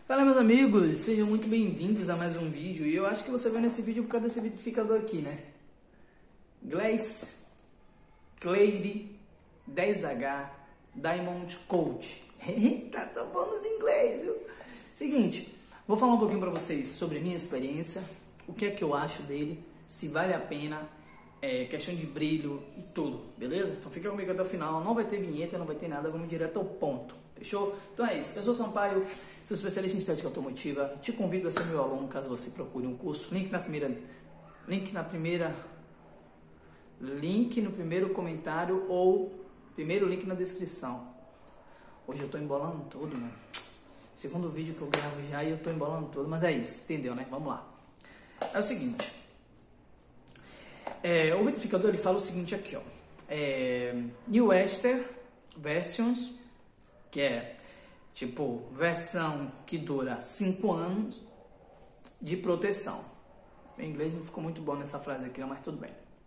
Fala, meus amigos, sejam muito bem-vindos a mais um vídeo. E eu acho que você vai nesse vídeo por causa desse vitrificador aqui, né? Glass Clary 10H Diamond Coat. Tá tão bom nos inglês, viu? Seguinte, vou falar um pouquinho pra vocês sobre a minha experiência, o que é que eu acho dele, se vale a pena, questão de brilho e tudo, beleza? Então fica comigo até o final, não vai ter vinheta, não vai ter nada, vamos direto ao ponto, fechou? Então é isso, eu sou o Sampaio, sou especialista em estética automotiva, te convido a ser meu aluno caso você procure um curso, link no primeiro comentário ou primeiro link na descrição. Hoje eu tô embolando tudo, mano. Segundo vídeo que eu gravo já e eu tô embolando tudo, mas é isso, entendeu, né? Vamos lá. É o seguinte, o vitrificador ele fala o seguinte aqui, ó. New Ester Versions, que é tipo versão que dura 5 anos de proteção. Em inglês não ficou muito bom nessa frase aqui, mas tudo bem.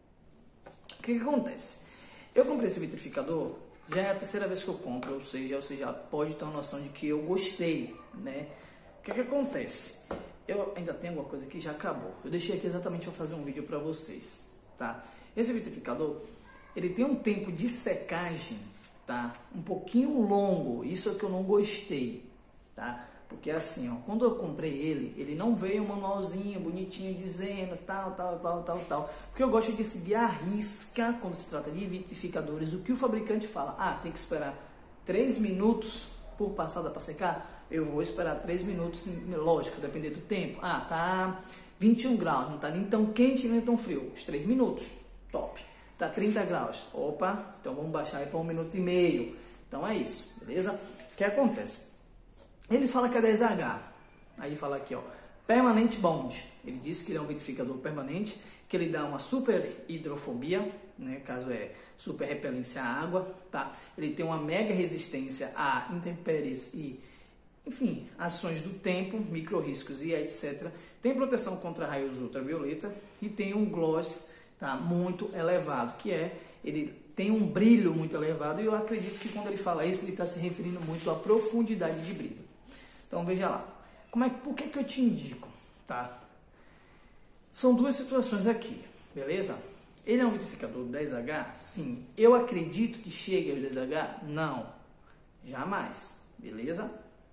O que acontece? Eu comprei esse vitrificador, já é a terceira vez que eu compro, ou seja, você já pode ter uma noção de que eu gostei, né? O que acontece? Eu ainda tenho alguma coisa que já acabou. Eu deixei aqui exatamente para fazer um vídeo para vocês, tá? Esse vitrificador, ele tem um tempo de secagem, tá? Um pouquinho longo, isso é que eu não gostei, tá? Porque assim, ó, quando eu comprei ele não veio um manualzinho bonitinho dizendo tal. Porque eu gosto de seguir a risca quando se trata de vitrificadores. O que o fabricante fala, tem que esperar 3 minutos por passada para secar, eu vou esperar 3 minutos, lógico, depender do tempo. Tá 21 graus, não tá nem tão quente nem tão frio, os 3 minutos, top. Tá 30 graus, opa, então vamos baixar aí para 1 minuto e meio. Então é isso, beleza? O que acontece? Ele fala que é 10H, aí ele fala aqui, ó, Permanent Bond. Ele diz que ele é um vitrificador permanente, que ele dá uma super hidrofobia, né, caso super repelência à água, tá? Ele tem uma mega resistência a intempéries e, enfim, ações do tempo, micro riscos e etc. Tem proteção contra raios ultravioleta e tem um gloss, tá, muito elevado, ele tem um brilho muito elevado, e eu acredito que quando ele fala isso, ele está se referindo muito à profundidade de brilho. Então veja lá, por que eu te indico, tá? São duas situações aqui, beleza? Ele é um vitrificador 10H? Sim. Eu acredito que chegue aos 10H? Não, jamais, beleza?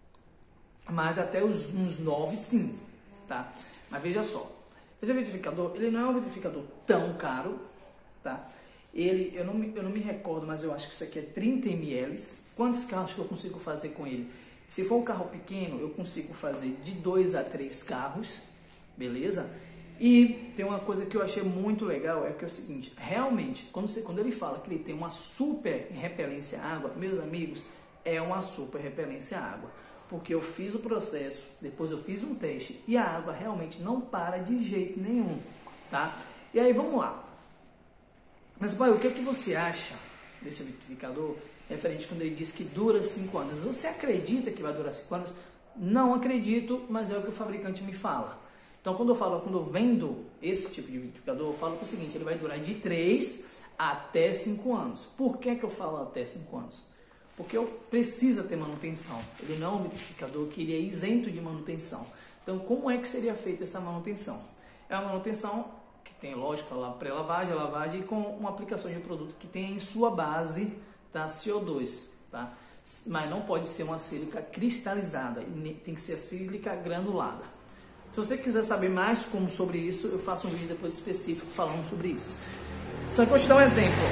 Mas até uns 9 sim, tá? Mas veja só, esse vitrificador, ele não é um vitrificador tão caro, tá? Eu não me recordo, mas eu acho que isso aqui é 30 ml. Quantos carros que eu consigo fazer com ele? Se for um carro pequeno, eu consigo fazer de 2 a 3 carros, beleza? E tem uma coisa que eu achei muito legal, que é o seguinte, realmente, quando ele fala que ele tem uma super repelência à água, meus amigos, é uma super repelência à água. Porque eu fiz o processo, depois eu fiz um teste, e a água realmente não para de jeito nenhum, tá? E aí, vamos lá. Mas, pai, o que você acha desse vitrificador referente quando ele diz que dura 5 anos? Você acredita que vai durar 5 anos? Não acredito, mas é o que o fabricante me fala. Então, quando eu vendo esse tipo de vitrificador, eu falo o seguinte, ele vai durar de 3 até 5 anos. Por que eu falo até 5 anos? Porque precisa ter manutenção. Ele não é um vitrificador que ele é isento de manutenção. Então, como é que seria feita essa manutenção? É uma manutenção que tem, lógico, a pré-lavagem, a lavagem e com uma aplicação de um produto que tem em sua base, tá, CO2, tá? Mas não pode ser uma sílica cristalizada, tem que ser a sílica granulada. Se você quiser saber mais sobre isso, eu faço um vídeo depois específico falando sobre isso. Só que eu vou te dar um exemplo.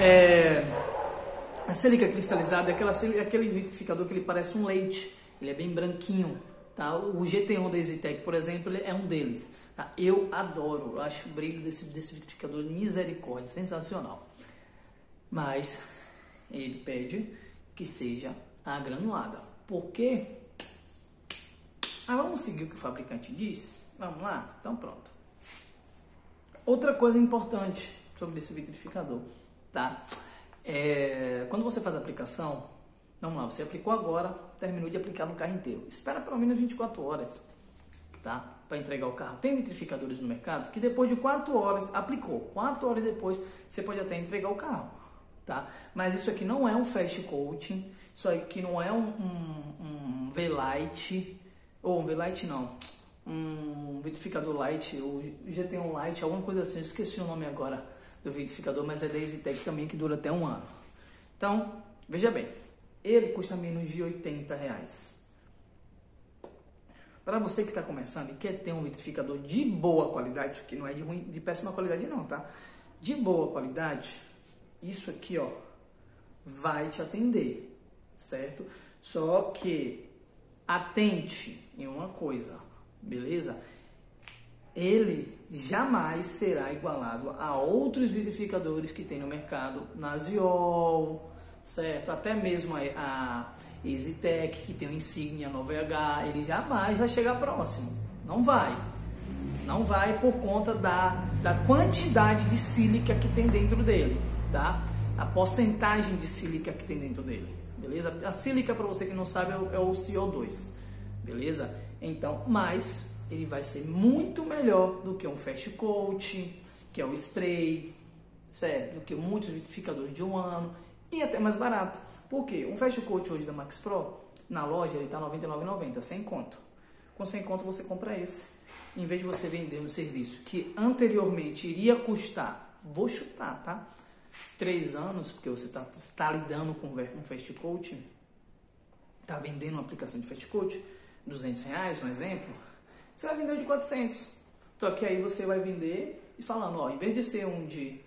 A sílica cristalizada é aquele vitrificador que ele parece um leite, ele é bem branquinho. Tá? O GT1 da EasyTech, por exemplo, ele é um deles. Tá? Eu adoro, eu acho o brilho desse vitrificador misericórdia, sensacional. Mas ele pede que seja a granulada. Por quê? Vamos seguir o que o fabricante diz? Vamos lá? Então pronto. Outra coisa importante sobre esse vitrificador, tá? Quando você faz a aplicação, vamos lá, você aplicou agora, terminou de aplicar no carro inteiro. Espera pelo menos 24 horas, tá? Para entregar o carro. Tem vitrificadores no mercado que depois de 4 horas, aplicou, 4 horas depois, você pode até entregar o carro, tá? Mas isso aqui não é um fast coating, isso aqui não é um V-Light, ou um V-Lite não, um vitrificador light, o GT1 Light, alguma coisa assim, eu esqueci o nome agora do vitrificador, mas é da EasyTech também, que dura até 1 ano. Então, veja bem, ele custa menos de R$80. Para você que está começando e quer ter um vitrificador de boa qualidade, que não é de péssima qualidade não, tá? De boa qualidade, isso aqui, ó, vai te atender, certo? Só que atente em uma coisa, beleza? Ele jamais será igualado a outros vitrificadores que tem no mercado, na Ziol, certo? Até mesmo a EasyTech, que tem o Insignia 9H, ele jamais vai chegar próximo. Não vai. Não vai por conta da quantidade de sílica que tem dentro dele, tá? A porcentagem de sílica que tem dentro dele, beleza? A sílica, para você que não sabe, é o CO2, beleza? Então, mas ele vai ser muito melhor do que um Fast Coat, que é o spray, certo? Do que muitos vitrificadores de 1 ano e até mais barato. Por quê? Um Fast Coat hoje da Max Pro, na loja, ele tá R$ 99,90, sem conto. Com 100 conto você compra esse. Em vez de você vender um serviço que anteriormente iria custar, vou chutar, tá? 3 anos, porque você está lidando com um Fast Coat, está vendendo uma aplicação de Fast Coat, R$200, um exemplo, você vai vender de 400. Só que aí você vai vender e falando, ó, em vez de ser um de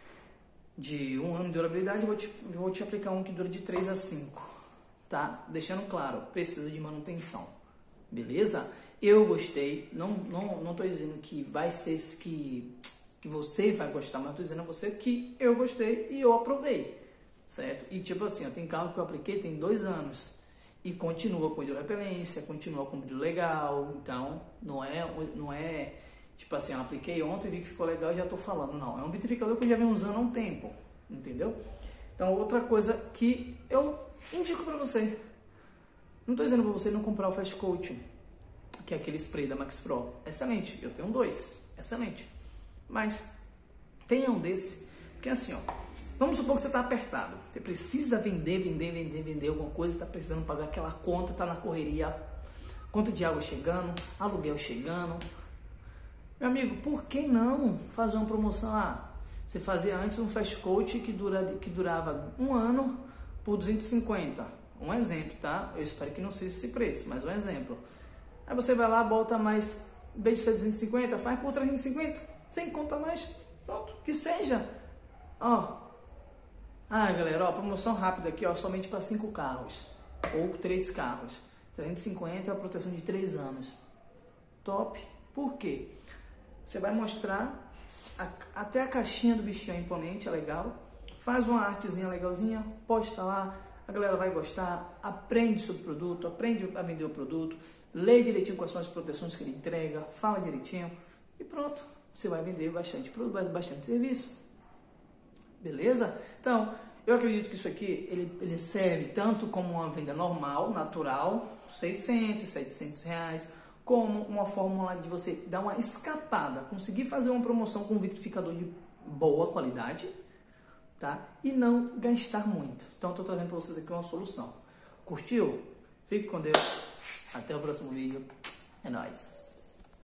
1 ano de durabilidade, eu vou te aplicar um que dura de 3 a 5, tá? Deixando claro, precisa de manutenção, beleza? Eu gostei, não tô dizendo que vai ser que você vai gostar, mas tô dizendo a você que eu gostei e eu aprovei, certo? E tipo assim, ó, tem carro que eu apliquei tem 2 anos e continua com hidrorrepelência, continua com brilho legal, então não é tipo assim, eu apliquei ontem, vi que ficou legal e já tô falando, não, é um vitrificador que eu já venho usando há um tempo, entendeu? Então outra coisa que eu indico pra você, não tô dizendo pra você não comprar o Fast Coat, que é aquele spray da Max Pro, excelente, eu tenho 2, excelente, mas tenha um desse, porque assim, ó, vamos supor que você está apertado, você precisa vender alguma coisa, está precisando pagar aquela conta, está na correria, conta de água chegando, aluguel chegando. Meu amigo, por que não fazer uma promoção? Você fazia antes um Fast Coat que durava 1 ano por 250, um exemplo, tá? Eu espero que não seja esse preço, mas um exemplo. Aí você vai lá, bota mais, em vez de ser 250, faz por 350, sem conta mais, pronto, que seja. Ó, galera, ó, promoção rápida aqui, ó, somente para 5 carros, ou 3 carros, 350 é a proteção de 3 anos, top. Por quê? Você vai mostrar, até a caixinha do bichinho é imponente, é legal, faz uma artezinha legalzinha, posta lá, a galera vai gostar, aprende sobre o produto, aprende a vender o produto, lê direitinho quais são as proteções que ele entrega, fala direitinho e pronto, você vai vender bastante produto, bastante serviço. Beleza? Então, eu acredito que isso aqui, ele serve tanto como uma venda normal, natural, 600, 700 reais, como uma fórmula de você dar uma escapada, conseguir fazer uma promoção com um vitrificador de boa qualidade, tá? E não gastar muito. Então, estou trazendo para vocês aqui uma solução. Curtiu? Fique com Deus. Até o próximo vídeo. É nóis.